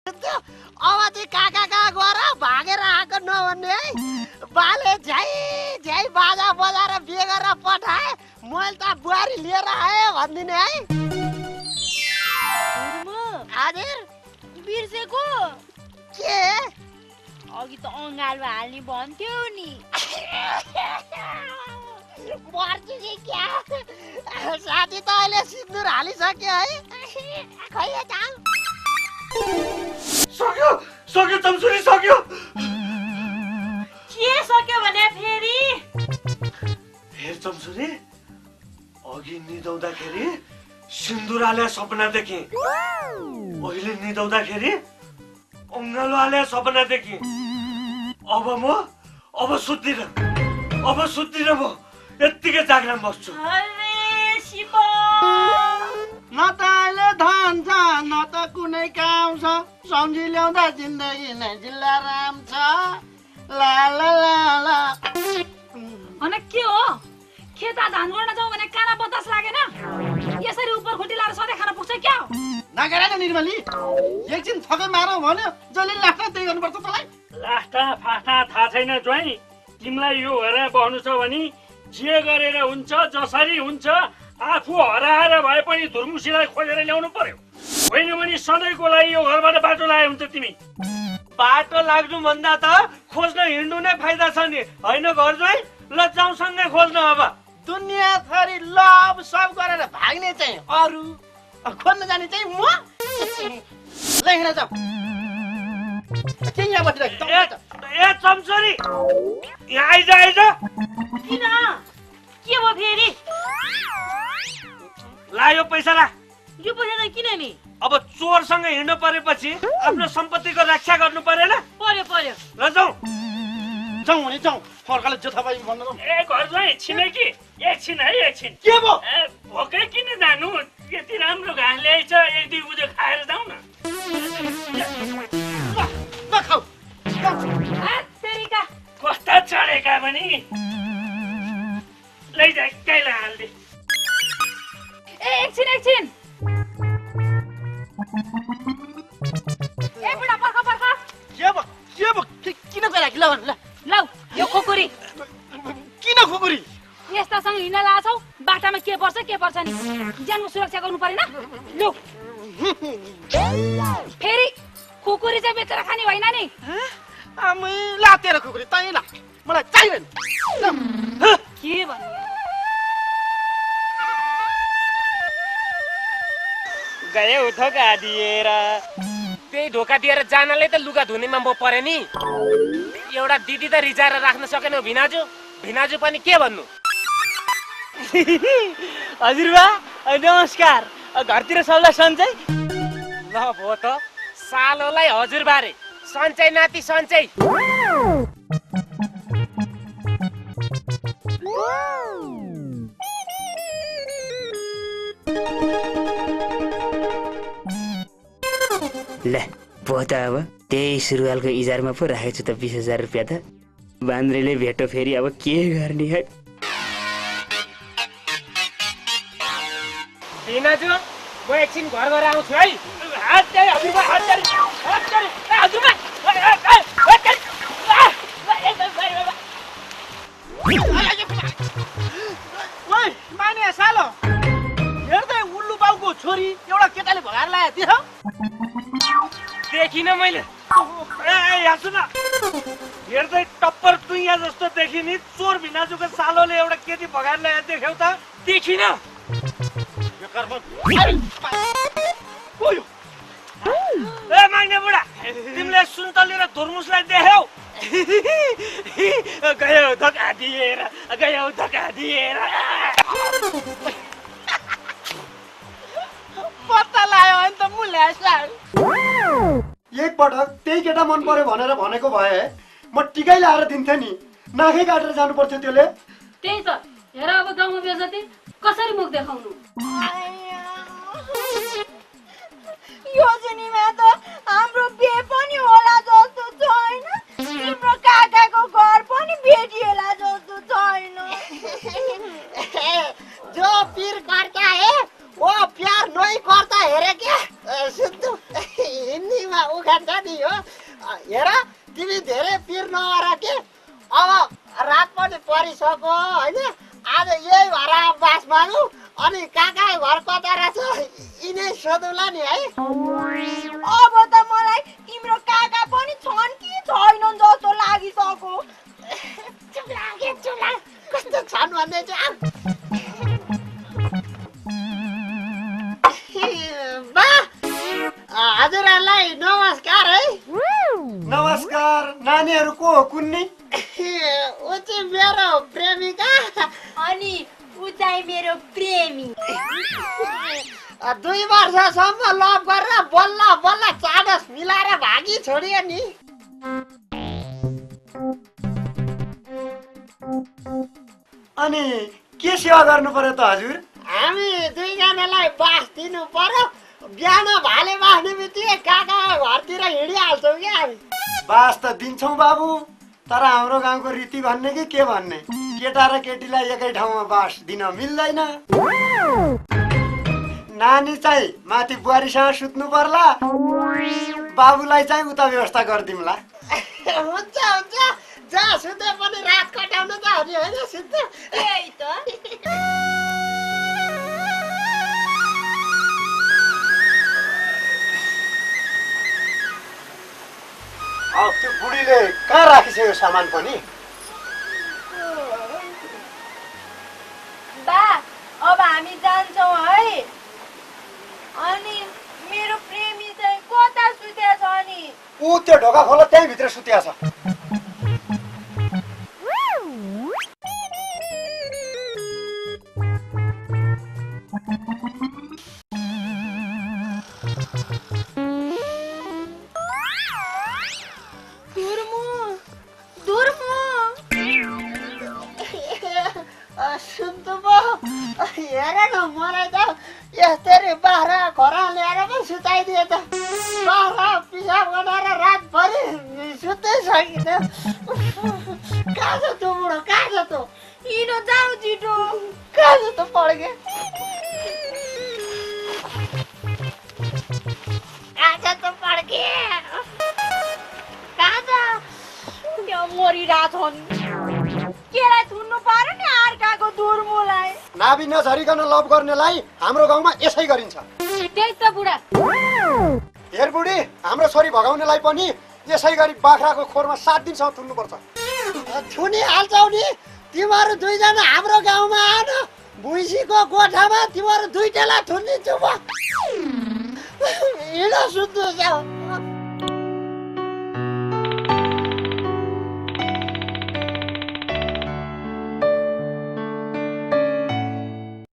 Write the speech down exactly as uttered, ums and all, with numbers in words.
अब चाहिँ काका कहाँ गएर भागेर आएको नभन्ने है। बाले झ्याइ झ्याइ बाजा बजाएर बिहे गरेर पठाए, मैले त बुहारी लिएर आएँ भनिदिने है। हजुर बिर्सेको के? अघि त अँगालो हाल्ने भन्थ्यो नि। मर्छु कि क्या? साथी त अहिले सिन्दुर हालिसक्यो है। खै जाऊ। सक्यो सक्यो चम्सुरी सक्यो। के सक्यो भने फेरि? हेर चम्सुरी, अघि निदाउँदाखेरि सिन्दुर हाले सपना देखेँ, अहिले निदाउँदाखेरि अङ्गालो हाले सपना देखेँ। अब म अब सुत्दिन, अब सुत्दिन, म यत्तिकै जाग्राम बस्छु। अरे शिव, न त अहिले धन छ न त कुनै काम छ, सम्झी ल्याउँदा जिन्दगी नै जिल्लाराम छ। ला ला ला ला। अनि के हो? खेता धान गर्न जाउँ भने काना बतास लागेन? यसरी उपर खुट्टी लाएर सधैँ खान पुग्छ क्या? नगरे न निर्मली, एकछिन थकै मारौ भन्यो जसले लास्टा त्यही गर्नुपर्छ तँलाई। लास्टा फास्टा थाहा छैन ज्वाइँ, तिमीलाई यो हेरेर बस्नु छ भने जे गरेर हुन्छ, जसरी हुन्छ, आफू हराएर भए पनि धुर्मुसीलाई खोजेर ल्याउनु पर्यो। होइन भने सधैँको लागि यो घरबाट बाटो लाए हुन्छ। तिमी बाटो लाग्नु भन्दा त खोज्न हिँड्नु नै फाइदा छ नि, होइन घर ज्वाइँ? ल जाउँ सँगै खोज्न। अब दुनियाँ थरी लभ सब गरेर भाग्ने चाहिँ अरू, खोज्न जाने चाहिँ म। ल हिँड जाऊ। के यहाँ बसिरहेको? ए चम्सुरी, यहाँ आइज आइज। किन? के भयो फेरि? ला यो पैसा ला। यो पैसा त किन नि? अब चोरसँग हिँड्नु परेपछि आफ्नो सम्पत्तिको रक्षा गर्नु परेन? पर्यो पर्यो। ल जाउँ। जाउँ भने जाउँ, फर्काले जथाभाइ भन्नु। ए घर ज्वाइँ छिमेकी, एकछिन है एकछिन। के भयो? ए भोकै किन जानु? यति राम्रो घाँस ल्याएछ, एक दुई बुझे खाएर जाउँ न। ल खाऊ। तेरिका कस्ता चढेका पनि लैजा काइला हाल्दे। ए एकछिन एकछिन। ए बुढा पर्ख पर्ख। के भयो? के भयो? किन गइराखि? ल ल लौ यो खुकुरी। किन खुकुरी? यस्तासँग हिँड्न लाछौ, बाटामा के पर्छ के पर्छ नि, ज्यानको सुरक्षा गर्नु परेन? लु फेरि खुकुरी चाहिँ बेचेर खाने होइन नि। आमै ला तेरो खुकुरी तै ला, मलाई चाहिदैन। के भन्नु? गयो धोका दिएर, त्यही धोका दिएर जानले त लुगा धुनेमा म परे नि। एउटा दिदी त रिजाएर राख्न सकेन भिनाजु, भिनाजु पनि के भन्नु। हजुरबा नमस्कार, घरतिर सबलाई सन्चै? ल भो त, सालोलाई हजुर बारे सन्चै नाति सन्चै। ल पो त अब त्यही सुरुवालको इजारमा पो राखेको छु त बिस हजार रुपियाँ त। बान्द्रेले भेटो फेरि अब के गर्ने है? भिनाजु, म एकछिन घर गएर आउँछु है। हजुरबा हजुर हजुरबा ओइ माने सालो, हेर्दै उल्लु बाउको छोरी एउटा केटाले भगाएर ल्याए देख। देखिन मैले। ए यहाँ सुन, हेर्दै टप्पर टुइया जस्तो देखि नि चोर भिनाजुको सालोले एउटा केटी भगाएर ल्याए देख्यौ त? देखिन। ए माग्ने बुढा, तिमीले सुन्तली र धुर्मुसलाई देख्यौ? गयो धोका दिएर, गयो धोका दिएर। पत्ता लायो भने त मुल्यासा। एक पटक त्यही केटा मन पर्यो भनेर भनेको भए म टिकै लाएर दिन्थे नि, नाकै काटेर जानु पर्थ्यो त्यसले। त्यही त हेर, अब गाउँमा बेजती कसरी मुख देखाउनु? योजनीमा त हाम्रो बिहे पनि होला जस्तो छैन, तिम्रो काकाको घर पनि भेटिएला जस्तो छैन। जो पीर करता है वो प्यार नहीं करता है रे क्या? सिद्धू हिंदी में उगा जान्छ नि हो। हेर तिमी धेरै पिर नगर के, अब रात पनि परिसक्यो होइन, आज यही घर बास मागौँ। अनि काका घर कता रहेछ यिनै सोधौँला नि है। अब त मलाई तिम्रो काका पनि छन् कि छैनन् जस्तो लागिसक्यो। चुप लागे चुप लाग, कस्तो छन् भन्दै चाहिँ बा हजुरहरूलाई नमस्कार है। नमस्कार। नानीहरू को हो कुन्नी? ऊ चाहिँ मेरो प्रेमिका अनि ऊ चाहिँ मेरो प्रेमी। दुई वर्षसम्म लभ गरेर बल्ल बल्ल चाडस मिलाएर भागी छोडियो नि। अनि के सेवा गर्नु पर्यो त हजुर? हामी दुईजनालाई बास दिनु पर्यो। बिहान भाले बाँध्ने बित्तिकै काका घरतिर हिँडिहाल्छौँ क्या हामी। बास त दिन्छौँ बाबु, तर हाम्रो गाउँको रीति भन्ने कि के भन्ने, केटा र केटीलाई एकै ठाउँमा बास दिन मिल्दैन। नानी चाहिँ माथि बुहारीसँग सुत्नु पर्ला, बाबुलाई चाहिँ उता व्यवस्था गरिदिउँला। हुन्छ हुन्छ, जहाँ सुते पनि रात कटाउन त हो नि होइन सुत्नु। त्यही त। त्यो बुढीले कहाँ राखेछ यो सामान पनि? बा अब हामी जान्छौँ है। अनि मेरो प्रेमी चाहिँ कता सुतेछ नि? ऊ त्यो ढोका खोला, त्यही भित्र सुतिया छ। हेर न मलाई त यस्तरी बाह्र घोरा ल्याएर पो सुताइदिए त। बाह्र पिसाब बनाएर रातभरि सुत्दै सकिँदैन। कहाँ छ त्यो बुढो, कहाँ छ त्यो? हिँड जाऊ छिटो। कहाँ छ त्यो पड्के? कहाँ छ त्यो पड्के? कहाँ छ? त्यो मरिरहेछन्। केलाई थुन्नु पर्यो नि अर्काको दुर्मुलाई। नाभि नझरिकन लभ गर्नेलाई हाम्रो गाउँमा यसै गरिन्छ। त्यही त बुढा। हेर बुढी, हाम्रो छोरी भगाउनेलाई पनि यसै गरी बाख्राको खोरमा सात दिनसम्म थुन्नुपर्छ। थुनी हाल्छौ नि तिमीहरू दुईजना हाम्रो गाउँमा आएन, भुइँसीको गोठामा तिमीहरू दुईटालाई थुनिदिन्छु म। हिँड सुत्नु जाऊ।